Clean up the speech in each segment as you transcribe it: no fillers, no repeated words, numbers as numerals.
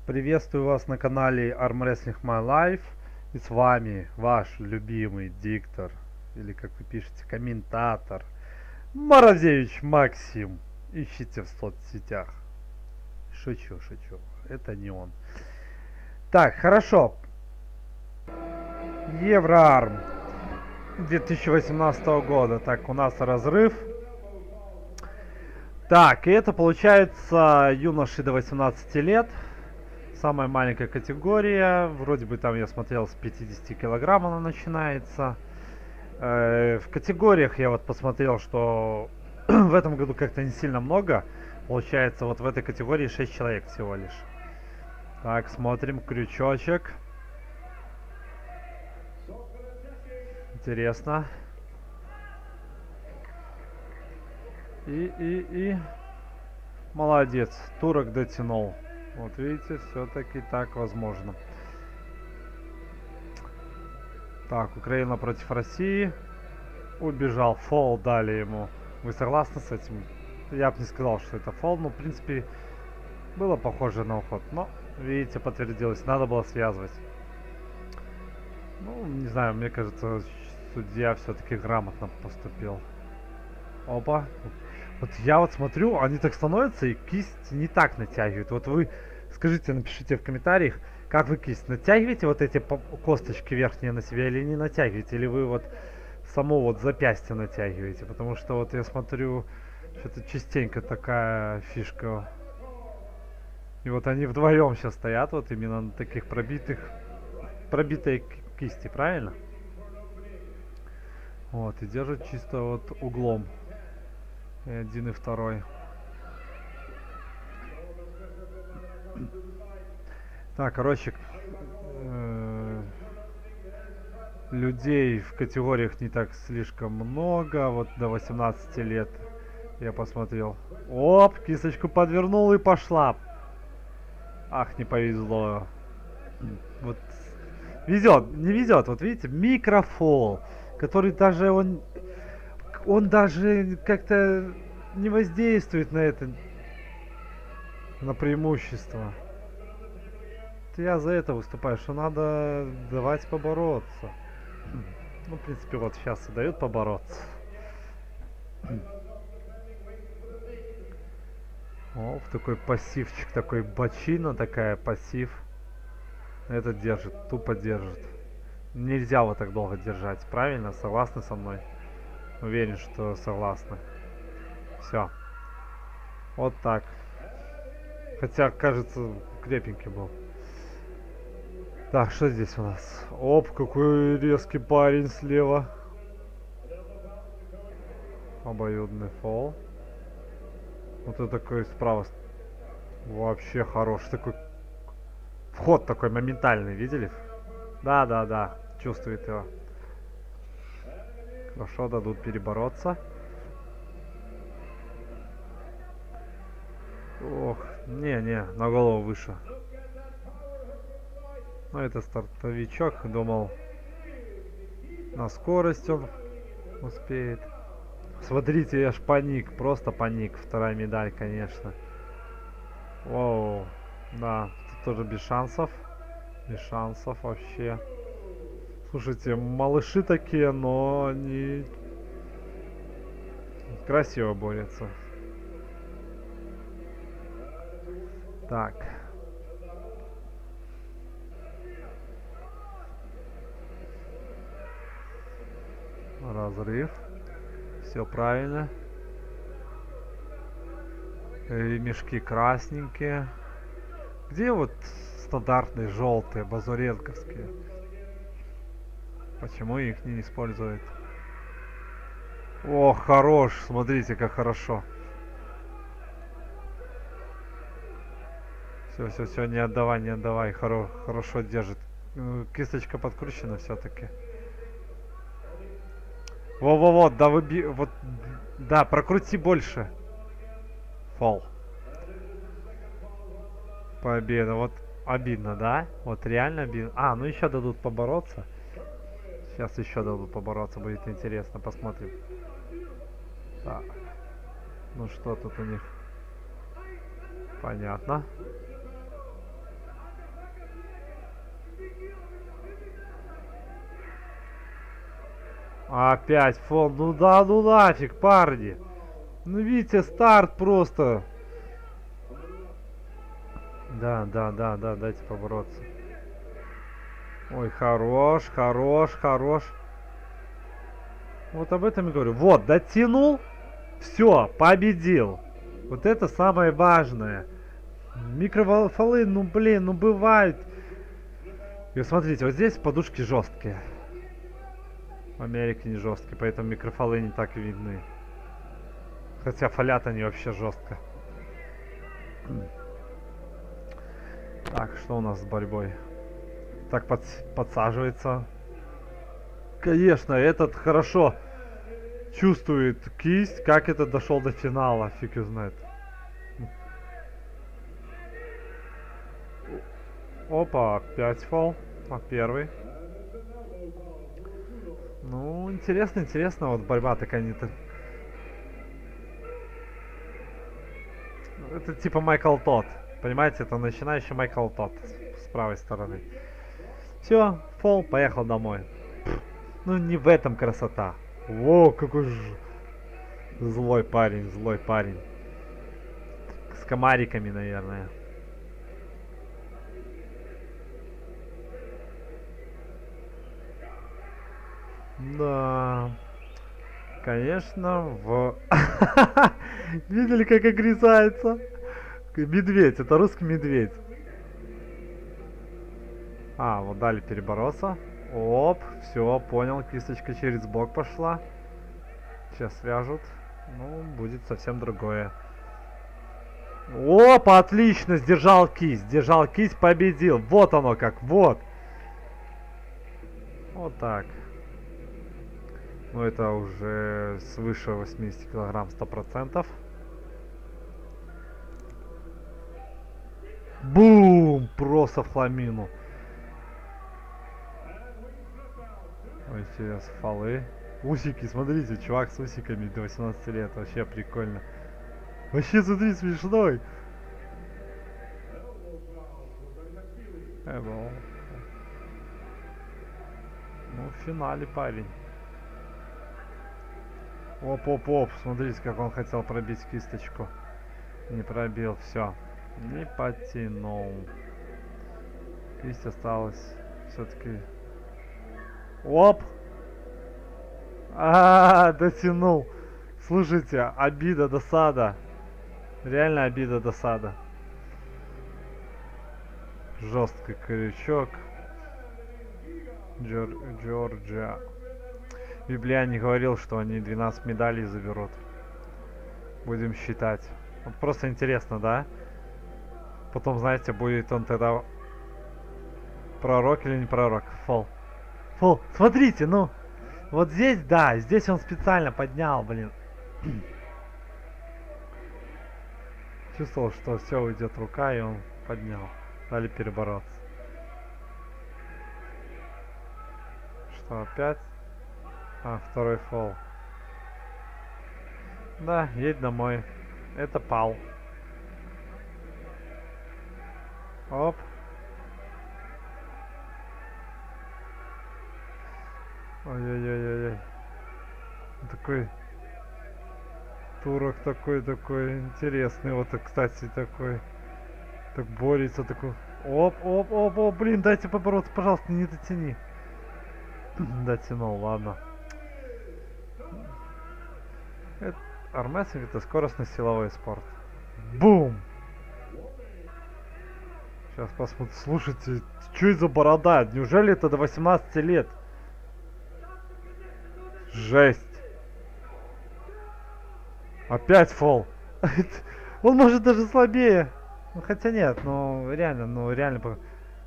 Приветствую вас на канале Arm Wrestling My Life. И с вами ваш любимый диктор, или как вы пишете, комментатор, Морозевич Максим. Ищите в соцсетях. Шучу. Это не он. Так, хорошо. Евроарм 2018 года. Так, у нас разрыв. Так, и это получается юноши до 18 лет. Самая маленькая категория. Вроде бы там я смотрел с 50 килограмм она начинается. В категориях я вот посмотрел, что в этом году как-то не сильно много. Получается, вот в этой категории 6 человек всего лишь. Так, смотрим, крючочек. Интересно. И молодец, турок дотянул. Вот видите, все-таки так возможно. Так, Украина против России. Убежал, фол дали ему. Вы согласны с этим? Я бы не сказал, что это фол, но в принципе было похоже на уход. Но, видите, подтвердилось, надо было связывать. Ну, не знаю, мне кажется, судья все-таки грамотно поступил. Опа. Вот я вот смотрю, они так становятся и кисть не так натягивают. Вот вы скажите, напишите в комментариях, как вы кисть натягиваете вот эти косточки верхние на себя или не натягиваете, или вы вот само вот запястье натягиваете, потому что вот я смотрю, что-то частенько такая фишка. И вот они вдвоем сейчас стоят вот именно на таких пробитой кисти, правильно? Вот, и держат чисто вот углом. И один, и второй. Так, короче, людей в категориях не так слишком много. Вот до 18 лет я посмотрел. Оп, кисточку подвернул и пошла. Ах, не повезло. Вот везет, не везет. Вот видите, микрофол, который даже он даже как-то не воздействует на это, на преимущество. Я за это выступаю, что надо давать побороться. Ну, в принципе, вот сейчас и дают побороться. О, такой пассивчик, такой бочина такая, пассив. Этот держит, тупо держит. Нельзя вот так долго держать, правильно? Согласны со мной? Уверен, что согласны. Все. Вот так. Хотя, кажется, крепенький был. Так, что здесь у нас? Оп, какой резкий парень слева. Обоюдный фол. Вот это такой справа. Вообще хороший. Такой вход такой моментальный, видели? Да. Чувствует его. Хорошо, дадут перебороться. Ох, не, на голову выше. Ну, это стартовичок. Думал, на скорость он успеет. Смотрите, я ж паник. Просто паник. Вторая медаль, конечно. Воу. Да, тут тоже без шансов. Без шансов вообще. Слушайте, малыши такие, но они красиво борются. Так. Разрыв. Все правильно. Ремешки красненькие. Где вот стандартные желтые, базуренковские? Почему их не используют? О, хорош. Смотрите, как хорошо. Все, не отдавай. Хорошо держит. Кисточка подкручена все-таки. Во, да вот, да, прокрути больше. Фол. Победа, вот обидно, да? Вот реально обидно. А, ну еще дадут побороться. Сейчас еще дадут побороться, будет интересно, посмотрим. Так. Ну что тут у них? Понятно. Опять фол. Ну да, ну нафиг, парни. Ну видите, старт просто. Да, да, да, да, дайте побороться. Ой, хорош, хорош, хорош. Вот об этом и говорю. Вот, дотянул. Все, победил. Вот это самое важное. Микрофолы, ну блин, ну бывает. И вот смотрите, вот здесь подушки жесткие. В Америке не жесткие, поэтому микрофолы не так видны. Хотя фолят они вообще жестко. Так, что у нас с борьбой? Так подсаживается. Конечно, этот хорошо чувствует кисть, как это дошел до финала, фиг его знает. Опа, опять фол. А первый. Ну, интересно, интересно, вот борьба такая не так. Это типа Майкл Тот. Понимаете, это начинающий Майкл Тот с правой стороны. Все, фол, поехал домой. Ну не в этом красота. Во, какой же злой парень, злой парень. С комариками, наверное. Да. Конечно, в... Видели, как огрызается? Медведь, это русский медведь. А, вот дали перебороться. Оп, все, понял, кисточка через бок пошла. Сейчас свяжут. Ну, будет совсем другое. Опа, отлично, сдержал кисть, победил. Вот оно как, вот. Вот так. Ну, это уже свыше 80 килограмм 100%. Бум! Просто в хламину. Ой, сейчас фолы. Усики, смотрите, чувак с усиками до 18 лет. Вообще прикольно. Вообще, смотри, смешной. Ну, в финале парень. Оп-оп-оп, смотрите, как он хотел пробить кисточку. Не пробил, все. Не потянул. Кисть осталась все-таки. Оп! Дотянул. Слушайте, обида, досада. Реально обида, досада. Жесткий крючок. Джорджия. Библиане говорил, что они 12 медалей заберут. Будем считать. Вот просто интересно, да? Потом, знаете, будет он тогда пророк или не пророк. Фол. Фол. Смотрите, ну. Вот здесь, да, здесь он специально поднял, блин. Чувствовал, что все уйдет рука, и он поднял. Дали перебороться. Что, опять? А, второй фол. Да, едь домой. Это пал. Оп. Ой-ой-ой-ой. Такой турок такой интересный. Вот, кстати, такой. Так борется, такой. Оп, блин, дайте побороться, пожалуйста, не дотяни. Дотянул, ладно. Армрестлинг — это скоростно-силовой спорт. Бум! Сейчас посмотрим. Слушайте, что это за борода? Неужели это до 18 лет? Жесть. Опять фол. Он может даже слабее. Ну, хотя нет, ну реально.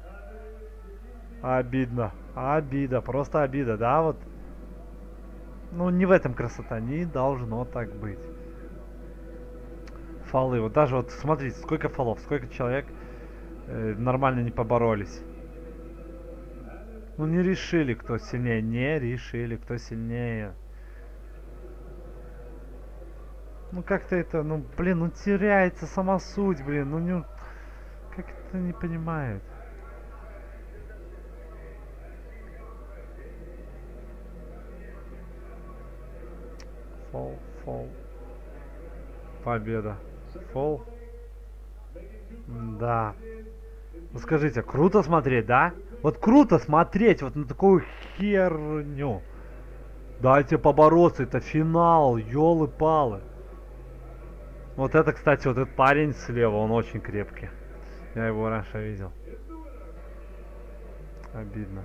Обидно. Обида, просто обида, да, вот. Ну, не в этом красота, не должно так быть. Фолы, вот даже вот, смотрите, сколько фолов, сколько человек нормально не поборолись. Ну, не решили, кто сильнее, не решили, кто сильнее. Ну, как-то это, ну, блин, ну, теряется сама суть, блин, ну, не... Как это не понимает? Победа. Фол. Да. Ну скажите, круто смотреть, да? Вот круто смотреть вот на такую херню. Дайте побороться, это финал, ёлы-палы. Вот это, кстати, вот этот парень слева, он очень крепкий. Я его раньше видел. Обидно.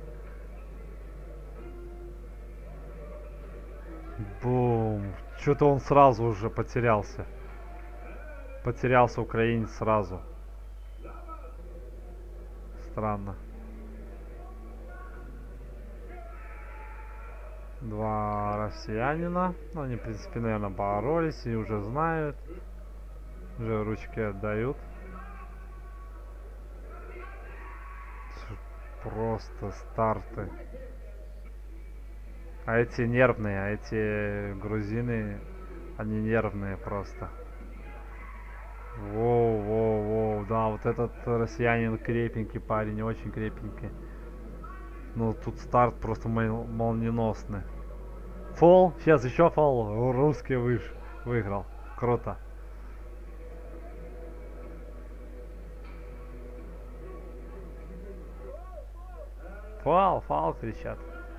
Бум. Что-то он сразу уже потерялся. Потерялся украинец сразу. Странно. Два россиянина. Они, в принципе, наверное, боролись и уже знают. Уже ручки отдают. Просто старты. А эти нервные, а эти грузины, они нервные просто. Воу, воу, воу. Да, вот этот россиянин крепенький парень, очень крепенький. Ну, тут старт просто молниеносный. Фол, сейчас еще фол. Русский выиграл. Круто. Фал, фал кричат.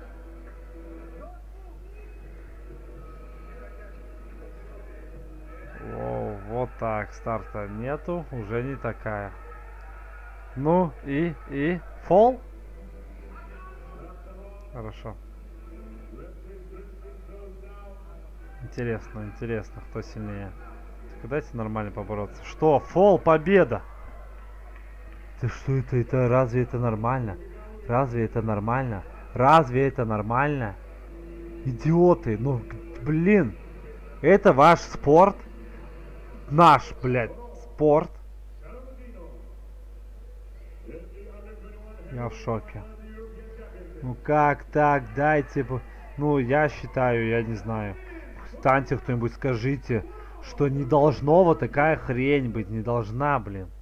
Воу, вот так, старта нету, уже не такая. Ну и фол? Хорошо. Интересно, интересно, кто сильнее. Дайте нормально побороться. Что? Фол, победа! Ты что это? Разве это нормально? Разве это нормально? Разве это нормально? Идиоты, ну, блин. Это ваш спорт? Наш, блядь, спорт. Я в шоке. Ну как так? Дайте... Ну, я считаю, я не знаю. Встаньте кто-нибудь, скажите, что не должно вот такая хрень быть. Не должна, блин.